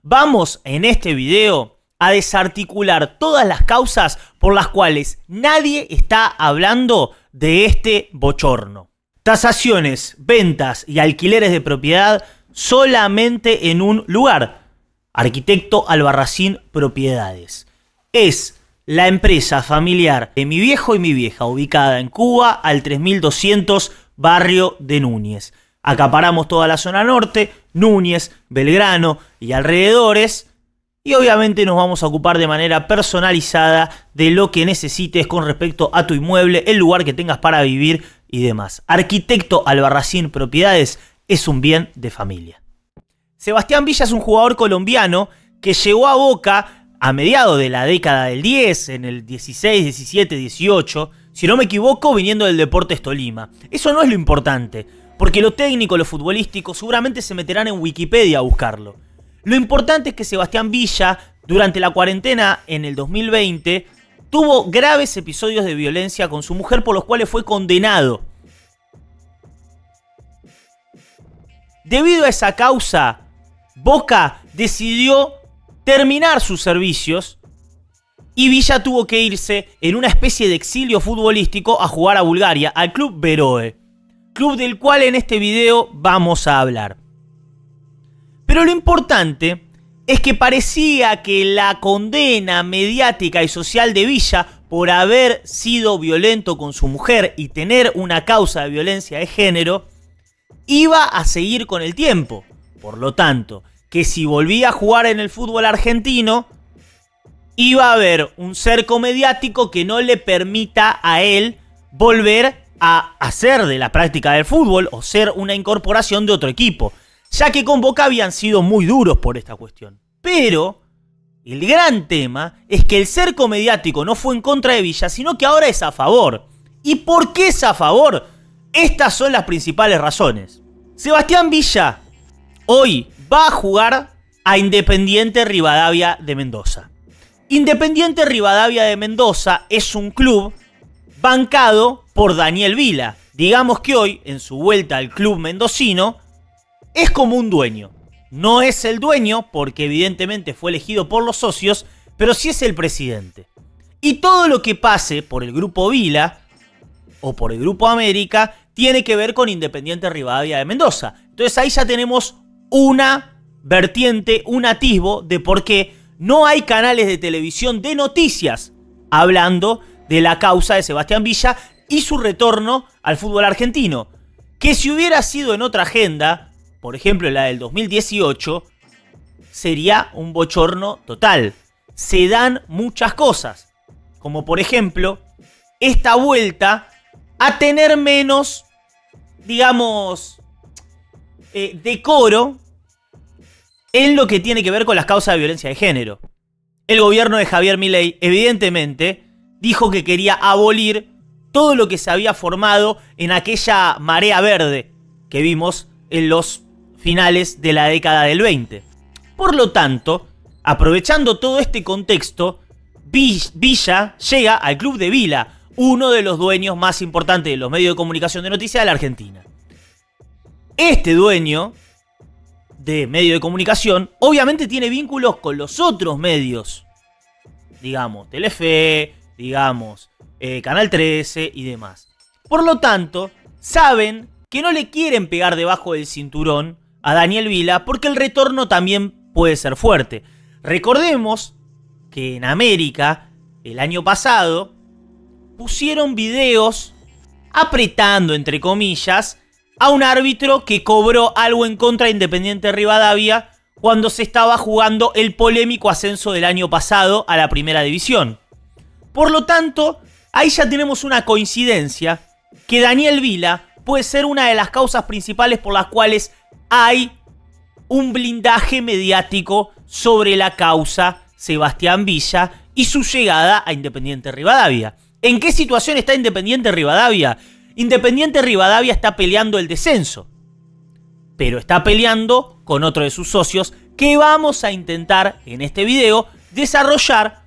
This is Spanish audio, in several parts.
Vamos en este video a desarticular todas las causas por las cuales nadie está hablando de este bochorno. Tasaciones, ventas y alquileres de propiedad solamente en un lugar. Arquitecto Albarracín Propiedades. Es la empresa familiar de mi viejo y mi vieja, ubicada en Cuba al 3200 barrio de Núñez. Acaparamos toda la zona norte, Núñez, Belgrano y alrededores. Y obviamente nos vamos a ocupar de manera personalizada de lo que necesites con respecto a tu inmueble, el lugar que tengas para vivir y demás. Arquitecto Albarracín Propiedades es un bien de familia. Sebastián Villa es un jugador colombiano que llegó a Boca a mediados de la década del 10, en el 16, 17, 18, si no me equivoco, viniendo del Deportes Tolima. Eso no es lo importante, porque lo técnico, lo futbolístico, seguramente se meterán en Wikipedia a buscarlo. Lo importante es que Sebastián Villa, durante la cuarentena en el 2020, tuvo graves episodios de violencia con su mujer por los cuales fue condenado. Debido a esa causa, Boca decidió terminar sus servicios y Villa tuvo que irse en una especie de exilio futbolístico a jugar a Bulgaria, al club Beroe, club del cual en este video vamos a hablar. Pero lo importante es que parecía que la condena mediática y social de Villa por haber sido violento con su mujer y tener una causa de violencia de género iba a seguir con el tiempo. Por lo tanto, que si volvía a jugar en el fútbol argentino, iba a haber un cerco mediático que no le permita a él volver a hacer de la práctica del fútbol o ser una incorporación de otro equipo, ya que con Boca habían sido muy duros por esta cuestión. Pero el gran tema es que el cerco mediático no fue en contra de Villa, sino que ahora es a favor. ¿Y por qué es a favor? Estas son las principales razones. Sebastián Villa hoy va a jugar a Independiente Rivadavia de Mendoza. Independiente Rivadavia de Mendoza es un club bancado por Daniel Vila. Digamos que hoy, en su vuelta al club mendocino, es como un dueño. No es el dueño, porque evidentemente fue elegido por los socios, pero sí es el presidente. Y todo lo que pase por el Grupo Vila o por el Grupo América tiene que ver con Independiente Rivadavia de Mendoza. Entonces ahí ya tenemos una vertiente, un atisbo de por qué no hay canales de televisión de noticias hablando de la causa de Sebastián Villa y su retorno al fútbol argentino. Que si hubiera sido en otra agenda, por ejemplo la del 2018, sería un bochorno total. Se dan muchas cosas, como por ejemplo esta vuelta a tener menos, digamos, decoro en lo que tiene que ver con las causas de violencia de género. El gobierno de Javier Milei evidentemente dijo que quería abolir todo lo que se había formado en aquella marea verde que vimos en los finales de la década del 20. Por lo tanto, aprovechando todo este contexto, Villa llega al club de Vila, uno de los dueños más importantes de los medios de comunicación de noticias de la Argentina. Este dueño de medio de comunicación obviamente tiene vínculos con los otros medios, digamos Telefe, digamos Canal 13 y demás. Por lo tanto, saben que no le quieren pegar debajo del cinturón a Daniel Vila porque el retorno también puede ser fuerte. Recordemos que en América el año pasado pusieron videos apretando, entre comillas, a un árbitro que cobró algo en contra de Independiente Rivadavia cuando se estaba jugando el polémico ascenso del año pasado a la primera división. Por lo tanto, ahí ya tenemos una coincidencia que Daniel Vila puede ser una de las causas principales por las cuales hay un blindaje mediático sobre la causa Sebastián Villa y su llegada a Independiente Rivadavia. ¿En qué situación está Independiente Rivadavia? Independiente Rivadavia está peleando el descenso, pero está peleando con otro de sus socios que vamos a intentar en este video desarrollar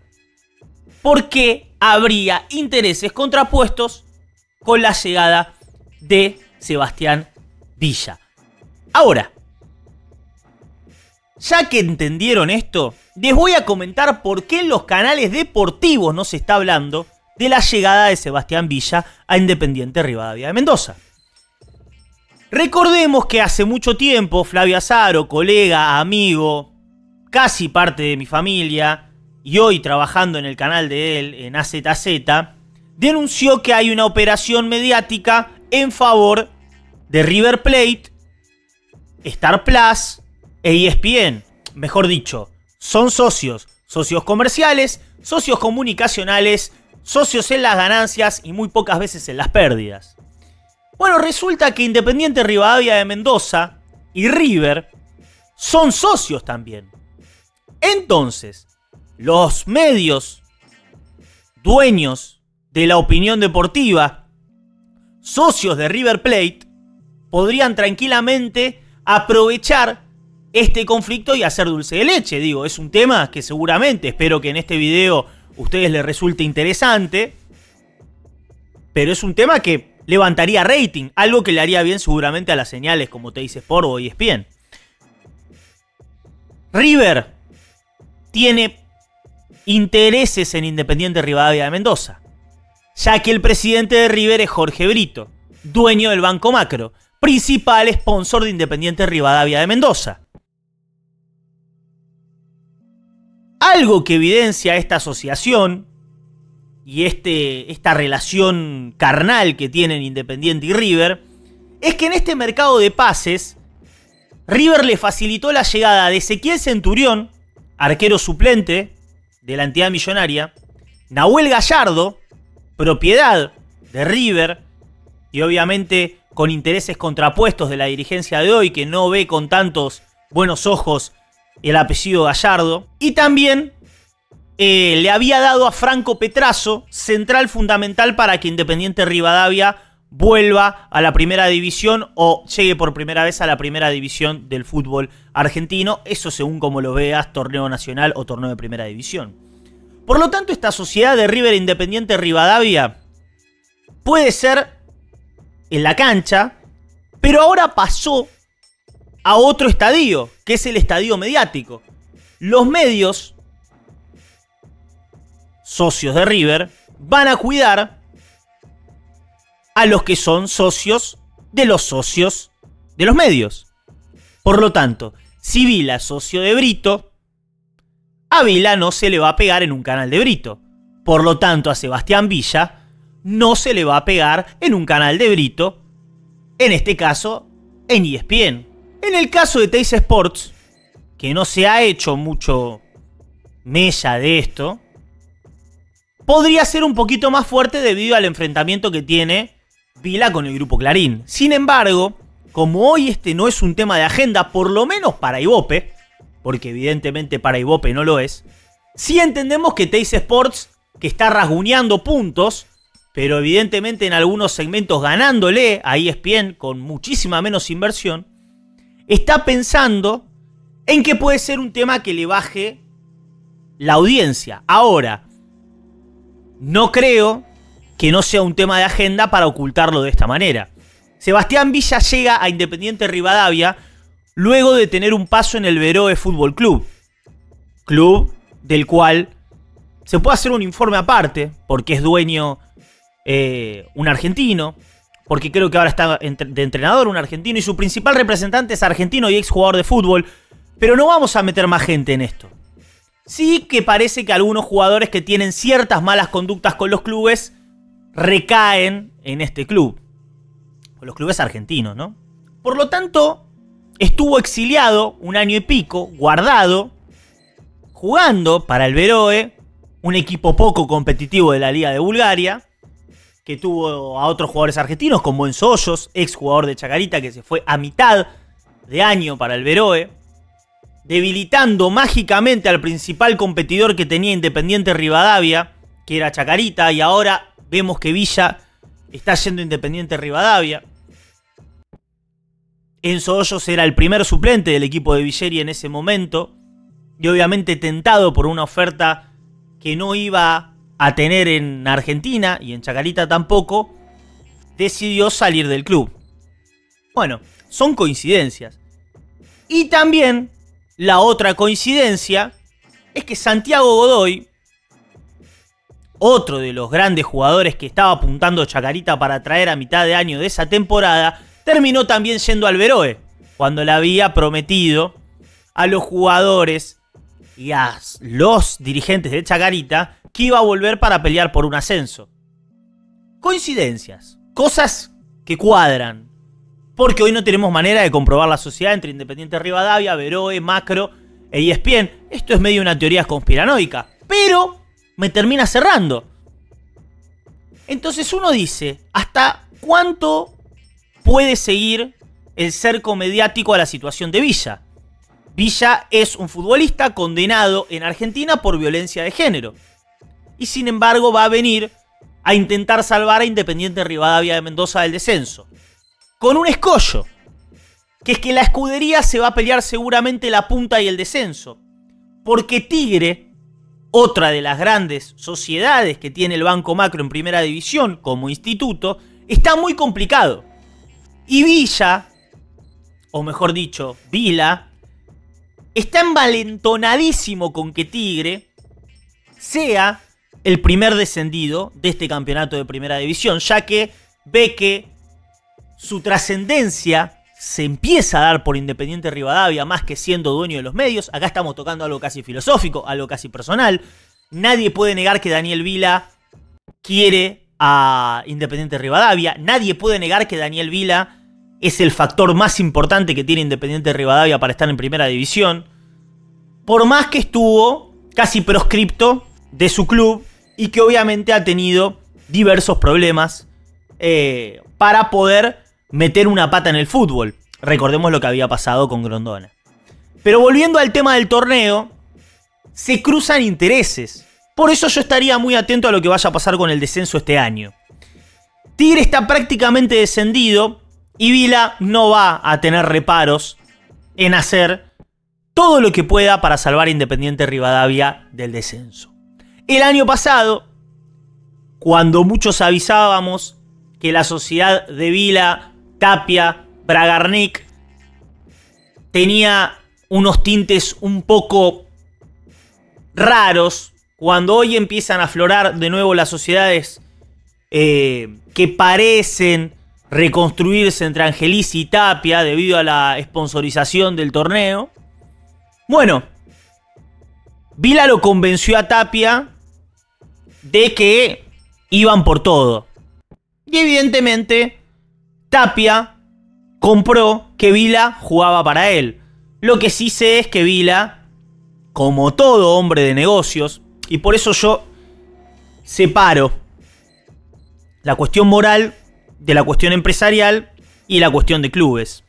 porque habría intereses contrapuestos con la llegada de Sebastián Villa. Ahora, Ya que entendieron esto, les voy a comentar por qué en los canales deportivos no se está hablando de la llegada de Sebastián Villa a Independiente Rivadavia de Mendoza. Recordemos que hace mucho tiempo Flavio Azaro, colega, amigo, casi parte de mi familia, y hoy trabajando en el canal de él, en AZZ, denunció que hay una operación mediática en favor de River Plate, Star Plus e ESPN. Mejor dicho, son socios comerciales, socios comunicacionales, socios en las ganancias y muy pocas veces en las pérdidas. Bueno, resulta que Independiente Rivadavia de Mendoza y River son socios también. Entonces, los medios dueños de la opinión deportiva, socios de River Plate, podrían tranquilamente aprovechar este conflicto y hacer dulce de leche. Digo, es un tema que seguramente, espero que en este video a ustedes les resulte interesante, pero es un tema que levantaría rating, algo que le haría bien seguramente a las señales como Teis Sport o ESPN. River tiene intereses en Independiente Rivadavia de Mendoza, ya que el presidente de River es Jorge Brito, dueño del Banco Macro, principal sponsor de Independiente Rivadavia de Mendoza. Algo que evidencia esta asociación y esta relación carnal que tienen Independiente y River es que en este mercado de pases River le facilitó la llegada de Ezequiel Centurión, arquero suplente de la entidad millonaria, Nahuel Gallardo, propiedad de River y obviamente con intereses contrapuestos de la dirigencia de hoy, que no ve con tantos buenos ojos el apellido Gallardo, y también le había dado a Franco Petrazo, central fundamental para que Independiente Rivadavia vuelva a la primera división o llegue por primera vez a la primera división del fútbol argentino, eso según como lo veas, torneo nacional o torneo de primera división. Por lo tanto, esta sociedad de River Independiente Rivadavia puede ser en la cancha, pero ahora pasó a otro estadio, que es el estadio mediático. Los medios, socios de River, van a cuidar a los que son socios de los medios. Por lo tanto, si Vila es socio de Brito, a Vila no se le va a pegar en un canal de Brito. Por lo tanto, a Sebastián Villa no se le va a pegar en un canal de Brito, en este caso en ESPN. En el caso de Teis Sports, que no se ha hecho mucho mella de esto, podría ser un poquito más fuerte debido al enfrentamiento que tiene Vila con el Grupo Clarín. Sin embargo, como hoy este no es un tema de agenda, por lo menos para Ibope, porque evidentemente para Ibope no lo es, sí entendemos que Teis Sports, que está rasguñando puntos, pero evidentemente en algunos segmentos ganándole a ESPN con muchísima menos inversión, está pensando en que puede ser un tema que le baje la audiencia. Ahora, no creo que no sea un tema de agenda para ocultarlo de esta manera. Sebastián Villa llega a Independiente Rivadavia luego de tener un paso en el Veroe Fútbol Club. Club del cual se puede hacer un informe aparte, porque es dueño un argentino, porque creo que ahora está de entrenador un argentino y su principal representante es argentino y exjugador de fútbol, pero no vamos a meter más gente en esto. Sí que parece que algunos jugadores que tienen ciertas malas conductas con los clubes recaen en este club, con los clubes argentinos, ¿no? Por lo tanto, estuvo exiliado un año y pico, guardado, jugando para el Veroe, un equipo poco competitivo de la Liga de Bulgaria, que tuvo a otros jugadores argentinos como Enzo Hoyos, ex jugador de Chacarita, que se fue a mitad de año para el Veroe, debilitando mágicamente al principal competidor que tenía Independiente Rivadavia, que era Chacarita, y ahora vemos que Villa está yendo a Independiente Rivadavia. Enzo Hoyos era el primer suplente del equipo de Villeri en ese momento, y obviamente tentado por una oferta que no iba a tener en Argentina y en Chacarita tampoco, decidió salir del club. Bueno, son coincidencias. Y también la otra coincidencia es que Santiago Godoy, otro de los grandes jugadores que estaba apuntando Chacarita para traer a mitad de año de esa temporada, terminó también yendo al Beroe, cuando le había prometido a los jugadores y a los dirigentes de Chacarita que iba a volver para pelear por un ascenso. Coincidencias, cosas que cuadran, porque hoy no tenemos manera de comprobar la sociedad entre Independiente Rivadavia, Beroe, Macro e ESPN. Esto es medio una teoría conspiranoica, pero me termina cerrando. Entonces uno dice, ¿hasta cuánto puede seguir el cerco mediático a la situación de Villa? Villa es un futbolista condenado en Argentina por violencia de género. Y sin embargo va a venir a intentar salvar a Independiente Rivadavia de Mendoza del descenso. Con un escollo, que es que la escudería se va a pelear seguramente la punta y el descenso. Porque Tigre, otra de las grandes sociedades que tiene el Banco Macro en primera división como instituto, está muy complicado. Y Villa, o mejor dicho, Vila, está envalentonadísimo con que Tigre sea el primer descendido de este campeonato de primera división, ya que ve que su trascendencia se empieza a dar por Independiente Rivadavia más que siendo dueño de los medios. Acá estamos tocando algo casi filosófico, algo casi personal. Nadie puede negar que Daniel Vila quiere a Independiente Rivadavia. Nadie puede negar que Daniel Vila es el factor más importante que tiene Independiente Rivadavia para estar en primera división. Por más que estuvo casi proscripto de su club y que obviamente ha tenido diversos problemas para poder meter una pata en el fútbol. Recordemos lo que había pasado con Grondona. Pero volviendo al tema del torneo, se cruzan intereses. Por eso yo estaría muy atento a lo que vaya a pasar con el descenso este año. Tigre está prácticamente descendido y Vila no va a tener reparos en hacer todo lo que pueda para salvar a Independiente Rivadavia del descenso. El año pasado, cuando muchos avisábamos que la sociedad de Vila, Tapia, Bragarnik tenía unos tintes un poco raros, cuando hoy empiezan a aflorar de nuevo las sociedades que parecen reconstruirse entre Angelici y Tapia debido a la sponsorización del torneo. Bueno, Vila lo convenció a Tapia de que iban por todo. Y evidentemente Tapia compró que Vila jugaba para él. Lo que sí sé es que Vila, como todo hombre de negocios, y por eso yo separo la cuestión moral de la cuestión empresarial y la cuestión de clubes.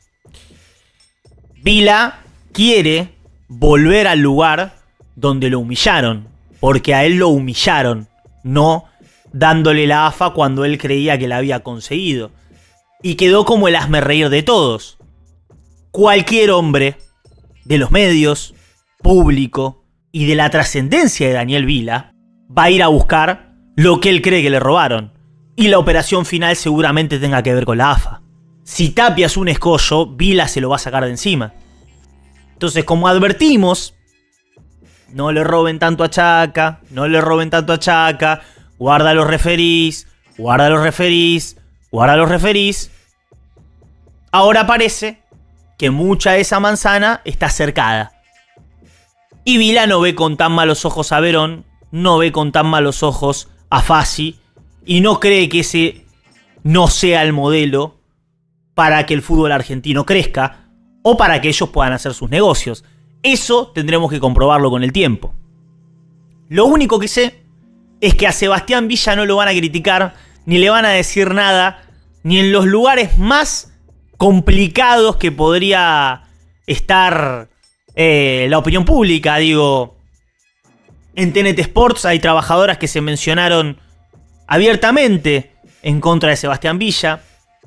Vila quiere volver al lugar donde lo humillaron, porque a él lo humillaron, no dándole la AFA cuando él creía que la había conseguido. Y quedó como el hazmerreír de todos. Cualquier hombre de los medios, público y de la trascendencia de Daniel Vila va a ir a buscar lo que él cree que le robaron. Y la operación final seguramente tenga que ver con la AFA. Si Tapia es un escollo, Vila se lo va a sacar de encima. Entonces, como advertimos, no le roben tanto a Chaca, no le roben tanto a Chaca, guarda los referís, guarda los referís, guarda los referís. Ahora parece que mucha de esa manzana está cercada. Y Vila no ve con tan malos ojos a Verón, no ve con tan malos ojos a Fassi, y no cree que ese no sea el modelo para que el fútbol argentino crezca o para que ellos puedan hacer sus negocios. Eso tendremos que comprobarlo con el tiempo. Lo único que sé es que a Sebastián Villa no lo van a criticar, ni le van a decir nada, ni en los lugares más complicados que podría estar la opinión pública. Digo, en TNT Sports hay trabajadoras que se mencionaron abiertamente en contra de Sebastián Villa.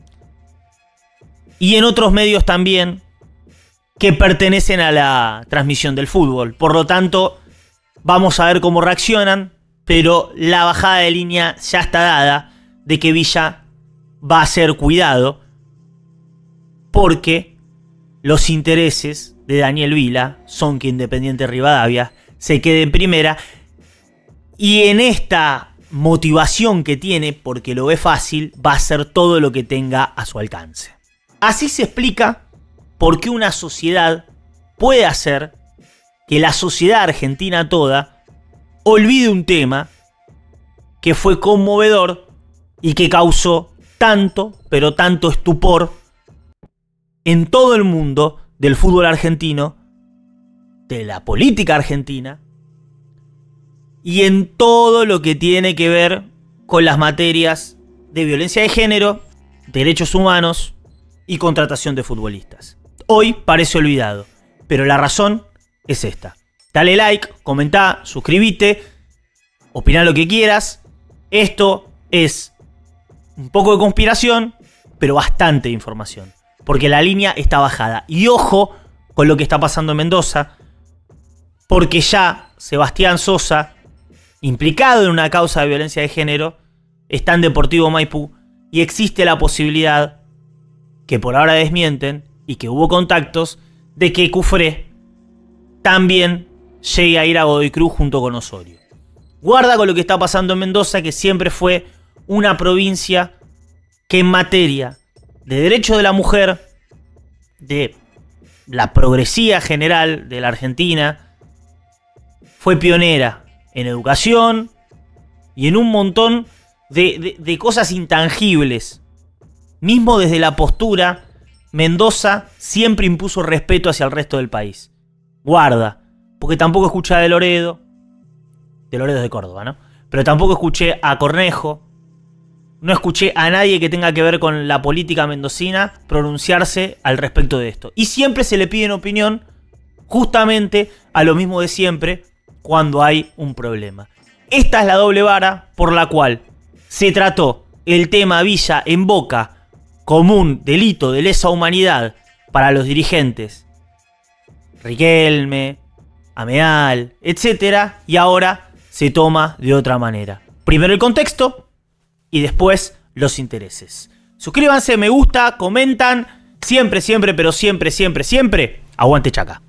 Y en otros medios también que pertenecen a la transmisión del fútbol. Por lo tanto, vamos a ver cómo reaccionan. Pero la bajada de línea ya está dada de que Villa va a ser cuidado, porque los intereses de Daniel Vila, son que Independiente Rivadavia se quede en primera. Y en esta motivación que tiene, porque lo ve fácil, va a hacer todo lo que tenga a su alcance. Así se explica por qué una sociedad puede hacer que la sociedad argentina toda olvide un tema que fue conmovedor y que causó tanto, pero tanto estupor en todo el mundo del fútbol argentino, de la política argentina y en todo lo que tiene que ver con las materias de violencia de género, derechos humanos y contratación de futbolistas. Hoy parece olvidado, pero la razón es esta. Dale like, comentá, suscríbete, opina lo que quieras. Esto es un poco de conspiración, pero bastante información, porque la línea está bajada. Y ojo con lo que está pasando en Mendoza, porque ya Sebastián Sosa, implicado en una causa de violencia de género, está en Deportivo Maipú y existe la posibilidad, que por ahora desmienten, y que hubo contactos, de que Cufré también llegue a ir a Godoy Cruz junto con Osorio. Guarda con lo que está pasando en Mendoza, que siempre fue una provincia que en materia de derecho de la mujer, de la progresía general de la Argentina, fue pionera en educación y en un montón de cosas intangibles. Mismo desde la postura, Mendoza siempre impuso respeto hacia el resto del país. Guarda, porque tampoco escuché de Loredo es de Córdoba, ¿no? Pero tampoco escuché a Cornejo, no escuché a nadie que tenga que ver con la política mendocina pronunciarse al respecto de esto. Y siempre se le pide opinión justamente a lo mismo de siempre cuando hay un problema. Esta es la doble vara por la cual se trató el tema Villa en Boca como un delito de lesa humanidad para los dirigentes Riquelme, Ameal, etc. Y ahora se toma de otra manera. Primero el contexto y después los intereses. Suscríbanse, me gusta, comentan. Siempre, siempre, pero siempre, siempre, siempre. Aguante Chaca.